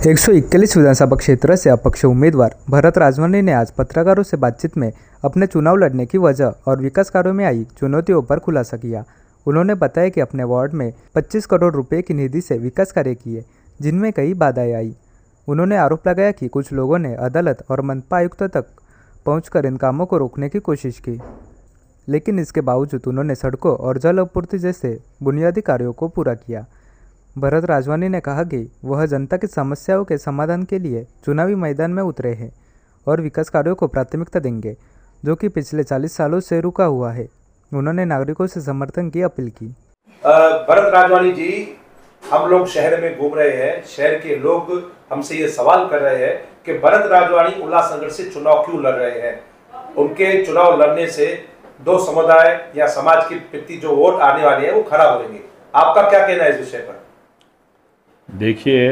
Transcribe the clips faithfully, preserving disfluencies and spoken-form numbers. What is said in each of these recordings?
एक सौ इक्कीस विधानसभा क्षेत्र से अपक्ष उम्मीदवार भरत राजवानी ने आज पत्रकारों से बातचीत में अपने चुनाव लड़ने की वजह और विकास कार्यों में आई चुनौतियों पर खुलासा किया। उन्होंने बताया कि अपने वार्ड में पच्चीस करोड़ रुपए की निधि से विकास कार्य किए, जिनमें कई बाधाएं आई। उन्होंने आरोप लगाया कि कुछ लोगों ने अदालत और मनपा आयुक्त तक पहुंचकर इन कामों को रोकने की कोशिश की, लेकिन इसके बावजूद उन्होंने सड़कों और जल आपूर्ति जैसे बुनियादी कार्यों को पूरा किया। भरत राजवानी ने कहा कि वह जनता की समस्याओं के समाधान के लिए चुनावी मैदान में उतरे हैं और विकास कार्यों को प्राथमिकता देंगे, जो कि पिछले चालीस सालों से रुका हुआ है। उन्होंने नागरिकों से समर्थन की अपील की। भरत राजवानी जी, हम लोग शहर में घूम रहे हैं, शहर के लोग हमसे ये सवाल कर रहे हैं कि भरत राजवानी उल्लासनगर से चुनाव क्यों लड़ रहे हैं। उनके चुनाव लड़ने से दो समुदाय या समाज के प्रति जो वोट आने वाले हैं वो खराब होंगे। आपका क्या कहना है इस विषय पर? देखिए,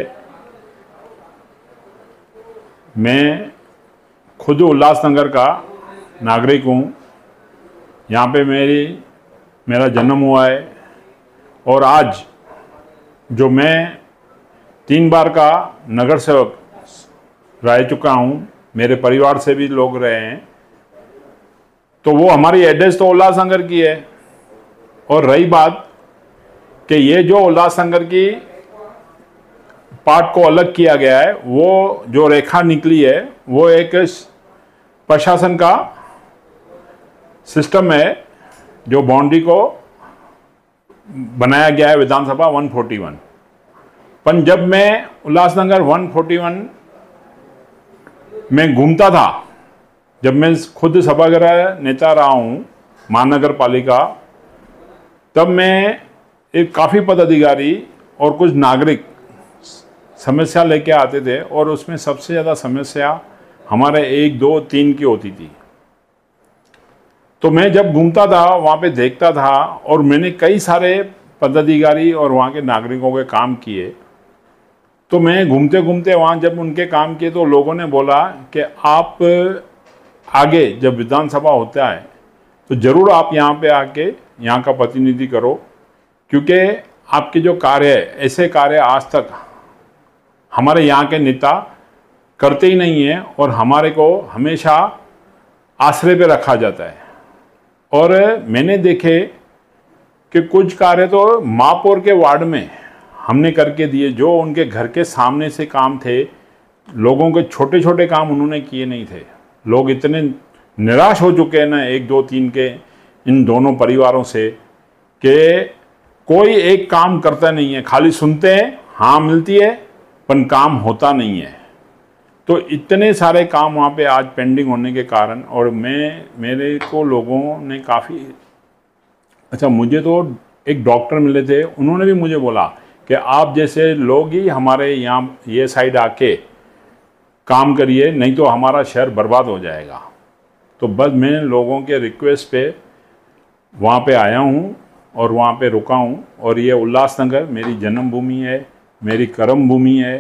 मैं खुद उल्लासनगर का नागरिक हूँ। यहाँ पे मेरी मेरा जन्म हुआ है और आज जो मैं तीन बार का नगर सेवक रह चुका हूँ, मेरे परिवार से भी लोग रहे हैं, तो वो हमारी एड्रेस तो उल्लासनगर की है। और रही बात कि ये जो उल्लासनगर की पार्ट को अलग किया गया है, वो जो रेखा निकली है वो एक प्रशासन का सिस्टम है जो बाउंड्री को बनाया गया है विधानसभा एक सौ इकतालीस। पर जब मैं उल्लासनगर एक सौ इकतालीस में घूमता था, जब मैं खुद सभागृह नेता रहा हूँ महानगर पालिका, तब मैं एक काफ़ी पदाधिकारी और कुछ नागरिक समस्या लेके आते थे और उसमें सबसे ज़्यादा समस्या हमारे एक दो तीन की होती थी। तो मैं जब घूमता था वहाँ पे देखता था और मैंने कई सारे पदाधिकारी और वहाँ के नागरिकों के काम किए। तो मैं घूमते घूमते वहाँ जब उनके काम किए तो लोगों ने बोला कि आप आगे जब विधानसभा होता है तो ज़रूर आप यहाँ पे आके यहाँ का प्रतिनिधि करो, क्योंकि आपके जो कार्य है ऐसे कार्य आज तक हमारे यहाँ के नेता करते ही नहीं हैं और हमारे को हमेशा आश्रय पे रखा जाता है। और मैंने देखे कि कुछ कार्य तो महापौर के वार्ड में हमने करके दिए, जो उनके घर के सामने से काम थे, लोगों के छोटे छोटे काम उन्होंने किए नहीं थे। लोग इतने निराश हो चुके हैं ना एक दो तीन के इन दोनों परिवारों से कि कोई एक काम करता नहीं है, खाली सुनते हैं, हाँ मिलती है, पर काम होता नहीं है। तो इतने सारे काम वहाँ पे आज पेंडिंग होने के कारण, और मैं मेरे को लोगों ने काफ़ी अच्छा, मुझे तो एक डॉक्टर मिले थे, उन्होंने भी मुझे बोला कि आप जैसे लोग ही हमारे यहाँ ये साइड आके काम करिए, नहीं तो हमारा शहर बर्बाद हो जाएगा। तो बस मैं लोगों के रिक्वेस्ट पे वहाँ पे आया हूँ और वहाँ पे रुका हूँ। और ये उल्लासनगर मेरी जन्मभूमि है, मेरी कर्म भूमि है।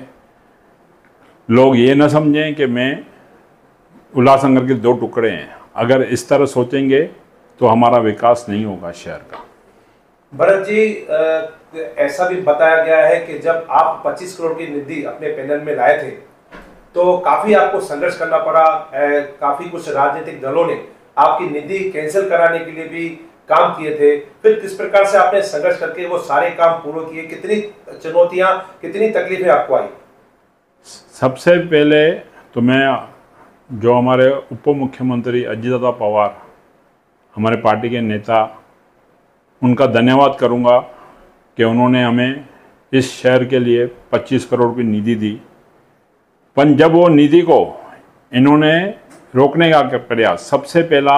लोग ये न समझें कि मैं उल्लासनगर के दो टुकड़े हैं। अगर इस तरह सोचेंगे तो हमारा विकास नहीं होगा शहर का। भरत जी, ऐसा भी बताया गया है कि जब आप पच्चीस करोड़ की निधि अपने पैनल में लाए थे तो काफी आपको संघर्ष करना पड़ा। काफी कुछ राजनीतिक दलों ने आपकी निधि कैंसिल कराने के लिए भी काम किए थे। फिर किस प्रकार से आपने संघर्ष करके वो सारे काम पूरे किए? कितनी चुनौतियां, कितनी तकलीफें आपको आई? सबसे पहले तो मैं जो हमारे उप मुख्यमंत्री अजित दादा पवार, हमारे पार्टी के नेता, उनका धन्यवाद करूंगा कि उन्होंने हमें इस शहर के लिए पच्चीस करोड़ की निधि दी। पर जब वो निधि को इन्होंने रोकने का प्रयास, सबसे पहला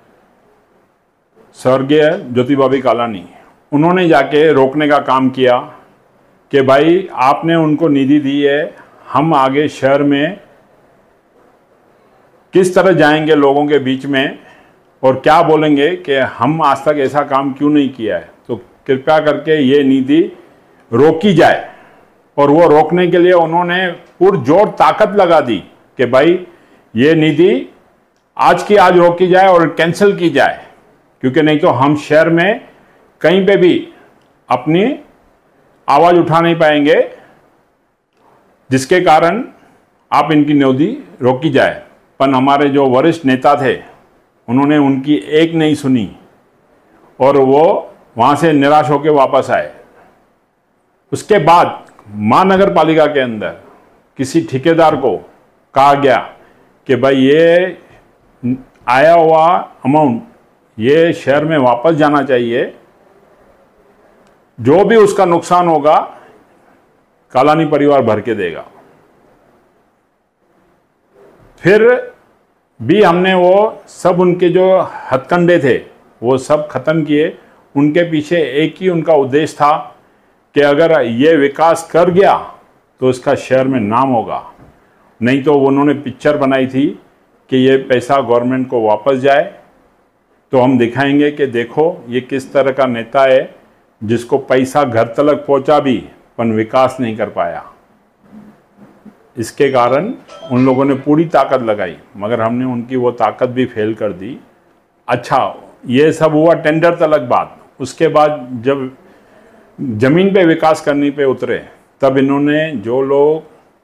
स्वर्गीय ज्योतिबा कालानी, उन्होंने जाके रोकने का काम किया कि भाई आपने उनको निधि दी है, हम आगे शहर में किस तरह जाएंगे लोगों के बीच में और क्या बोलेंगे कि हम आज तक ऐसा काम क्यों नहीं किया है। तो कृपया करके ये निधि रोकी जाए। और वो रोकने के लिए उन्होंने पुरजोर ताकत लगा दी कि भाई ये निधि आज की आज रोकी जाए और कैंसिल की जाए, क्योंकि नहीं तो हम शहर में कहीं पे भी अपनी आवाज़ उठा नहीं पाएंगे। जिसके कारण आप इनकी न्योदी रोकी जाए। पर हमारे जो वरिष्ठ नेता थे उन्होंने उनकी एक नहीं सुनी और वो वहाँ से निराश होकर वापस आए। उसके बाद महानगर पालिका के अंदर किसी ठेकेदार को कहा गया कि भाई ये आया हुआ अमाउंट ये शहर में वापस जाना चाहिए, जो भी उसका नुकसान होगा कालानी परिवार भर के देगा। फिर भी हमने वो सब उनके जो हथकंडे थे वो सब खत्म किए। उनके पीछे एक ही उनका उद्देश्य था कि अगर ये विकास कर गया तो इसका शहर में नाम होगा, नहीं तो उन्होंने पिक्चर बनाई थी कि ये पैसा गवर्नमेंट को वापस जाए तो हम दिखाएंगे कि देखो ये किस तरह का नेता है जिसको पैसा घर तक पहुंचा भी पर विकास नहीं कर पाया। इसके कारण उन लोगों ने पूरी ताकत लगाई मगर हमने उनकी वो ताकत भी फेल कर दी। अच्छा, ये सब हुआ टेंडर तलक बात। उसके बाद जब जमीन पे विकास करने पे उतरे तब इन्होंने, जो लोग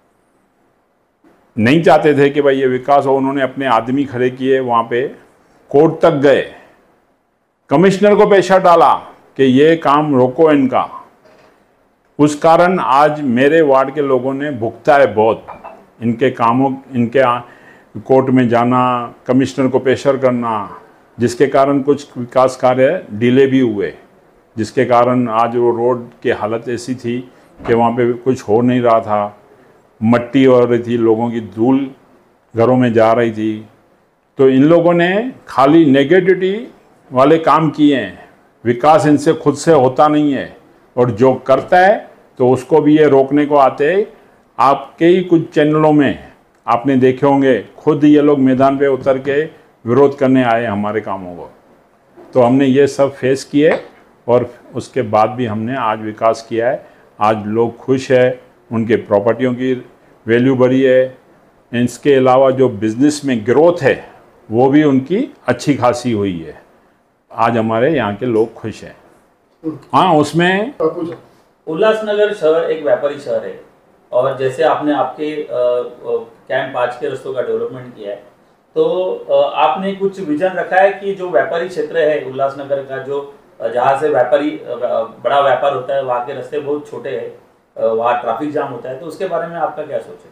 नहीं चाहते थे कि भाई ये विकास हो, उन्होंने अपने आदमी खड़े किए, वहाँ पे कोर्ट तक गए, कमिश्नर को प्रेशर डाला कि ये काम रोको इनका। उस कारण आज मेरे वार्ड के लोगों ने भुगता है बहुत इनके कामों, इनके कोर्ट में जाना, कमिश्नर को प्रेशर करना, जिसके कारण कुछ विकास कार्य डिले भी हुए, जिसके कारण आज वो रोड की हालत ऐसी थी कि वहाँ पे कुछ हो नहीं रहा था। मट्टी हो रही थी, लोगों की धूल घरों में जा रही थी। तो इन लोगों ने खाली नेगेटिविटी वाले काम किए हैं, विकास इनसे खुद से होता नहीं है। और जो करता है तो उसको भी ये रोकने को आते हैं। आपके ही कुछ चैनलों में आपने देखे होंगे, खुद ये लोग मैदान पे उतर के विरोध करने आए हमारे कामों को। तो हमने ये सब फेस किए और उसके बाद भी हमने आज विकास किया है। आज लोग खुश है, उनके प्रॉपर्टियों की वैल्यू बढ़ी है। इसके अलावा जो बिज़नेस में ग्रोथ है वो भी उनकी अच्छी खासी हुई है। आज हमारे यहाँ के लोग खुश हैं। हाँ, उसमें उल्लासनगर शहर एक व्यापारी शहर है और जैसे आपने आपके कैंप आज के रस्तों का डेवलपमेंट किया है, तो आपने कुछ विजन रखा है कि जो व्यापारी क्षेत्र है उल्लासनगर का, जो जहाँ से व्यापारी बड़ा व्यापार होता है, वहाँ के रास्ते बहुत छोटे हैं, वहाँ ट्रैफिक जाम होता है, तो उसके बारे में आपका क्या सोच है?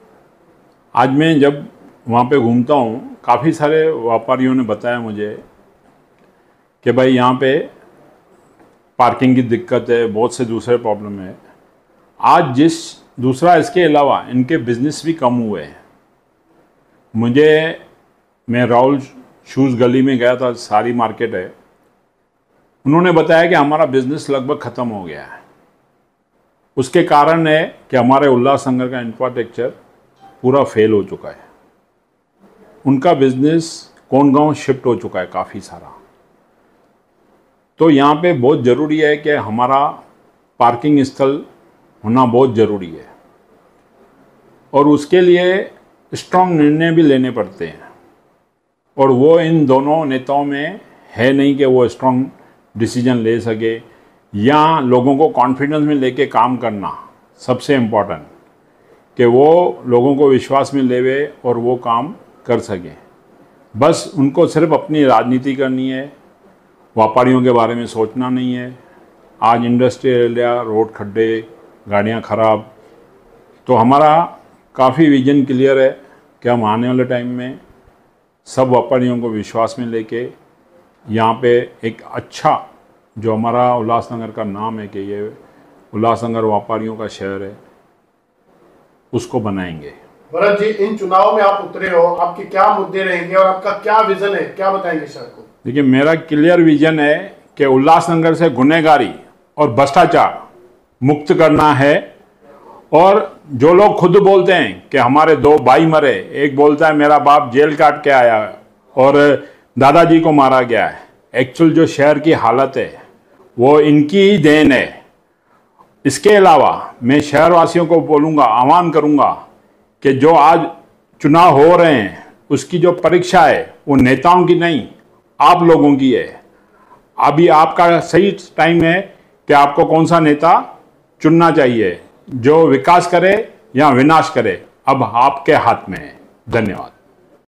आज मैं जब वहाँ पे घूमता हूँ, काफ़ी सारे व्यापारियों ने बताया मुझे कि भाई यहाँ पे पार्किंग की दिक्कत है, बहुत से दूसरे प्रॉब्लम है। आज जिस दूसरा इसके अलावा इनके बिजनेस भी कम हुए हैं। मुझे, मैं राहुल शूज़ गली में गया था, सारी मार्केट है, उन्होंने बताया कि हमारा बिजनेस लगभग ख़त्म हो गया है। उसके कारण है कि हमारे उल्लासनगर का इंफ्रास्ट्रक्चर पूरा फेल हो चुका है। उनका बिजनेस कोंडगांव शिफ्ट हो चुका है काफ़ी सारा। तो यहाँ पे बहुत ज़रूरी है कि हमारा पार्किंग स्थल होना बहुत ज़रूरी है और उसके लिए स्ट्रॉन्ग निर्णय भी लेने पड़ते हैं और वो इन दोनों नेताओं में है नहीं कि वो स्ट्रॉन्ग डिसीजन ले सके या लोगों को कॉन्फिडेंस में लेके काम करना सबसे इम्पोर्टेंट, कि वो लोगों को विश्वास में लेवे और वो काम कर सकें। बस उनको सिर्फ अपनी राजनीति करनी है, व्यापारियों के बारे में सोचना नहीं है। आज इंडस्ट्रियल एरिया, रोड खड्डे, गाड़ियाँ ख़राब, तो हमारा काफ़ी विजन क्लियर है कि हम आने वाले टाइम में सब व्यापारियों को विश्वास में लेके यहाँ पे एक अच्छा, जो हमारा उल्लासनगर का नाम है कि ये उल्लासनगर व्यापारियों का शहर है, उसको बनाएंगे। भरत जी, इन चुनाव में आप उतरे हो, आपके क्या मुद्दे रहेंगे और आपका क्या विजन है, क्या बताएंगे शहर को? देखिए, मेरा क्लियर विजन है कि उल्लासनगर से गुनहगारी और भ्रष्टाचार मुक्त करना है। और जो लोग खुद बोलते हैं कि हमारे दो भाई मरे, एक बोलता है मेरा बाप जेल काट के आया और दादाजी को मारा गया है, एक्चुअल जो शहर की हालत है वो इनकी ही देन है। इसके अलावा मैं शहरवासियों को बोलूँगा, आह्वान करूँगा कि जो आज चुनाव हो रहे हैं उसकी जो परीक्षा है वो नेताओं की नहीं, आप लोगों की है। अभी आपका सही टाइम है कि आपको कौन सा नेता चुनना चाहिए, जो विकास करे, या विनाश करे अब आपके हाथ में है। धन्यवाद।